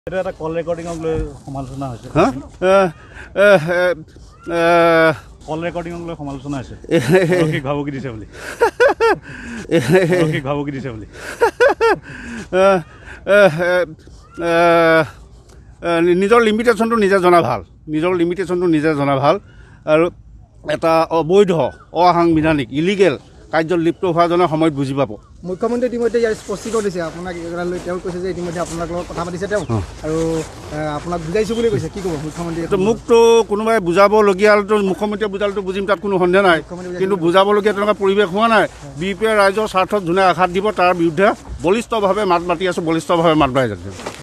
এটা এটা কল ৰেকৰ্ডিঙক লৈ সমালোচনা হৈছে কল ৰেকৰ্ডিঙক লৈ সমালোচনা হৈছে ঠিক ভাবুকি দিছে বুলি ঠিক ভাবুকি দিছে বুলি নিজৰ লিমিটেশ্যনটো নিজে জনা ভাল নিজৰ লিমিটেশ্যনটো নিজে জনা ভাল আৰু এটা অবৈধ অসাংবিধানিক ইলিগেল কাৰ্যত লিপ্ত হোৱাজনে সময়ত বুজি পাব মুখ্যমন্ত্ৰী ইতিমধ্যে ইয়াৰ স্পষ্টীকৰণ দিছে আপোনাক লৈ তেওঁ কৈছে যে ইতিমধ্যে আপোনাৰ লগত কথা পাতিছে তেওঁ আৰু আপোনাক বুজাইছোঁ বুলি কৈছে কি ক'ব মুখ্যমন্ত্ৰীয়ে মোকতো কোনোবাই বুজাবলগীয়াটো মুখ্যমন্ত্ৰীয়ে বুজালেতো বুজিম তাত কোনো সন্দেহ নাই কিন্তু বুজাবলগীয়া তেনেকুৱা পৰিৱেশ হোৱা নাই বিপিয়ে ৰাইজৰ স্বাৰ্থত যোনে আঘাত দিব তাৰ বিৰুদ্ধে বলিষ্ঠভাৱে মাত মাতি আছোঁ বলিষ্ঠভাৱে মাত মাতি যাচ্ছে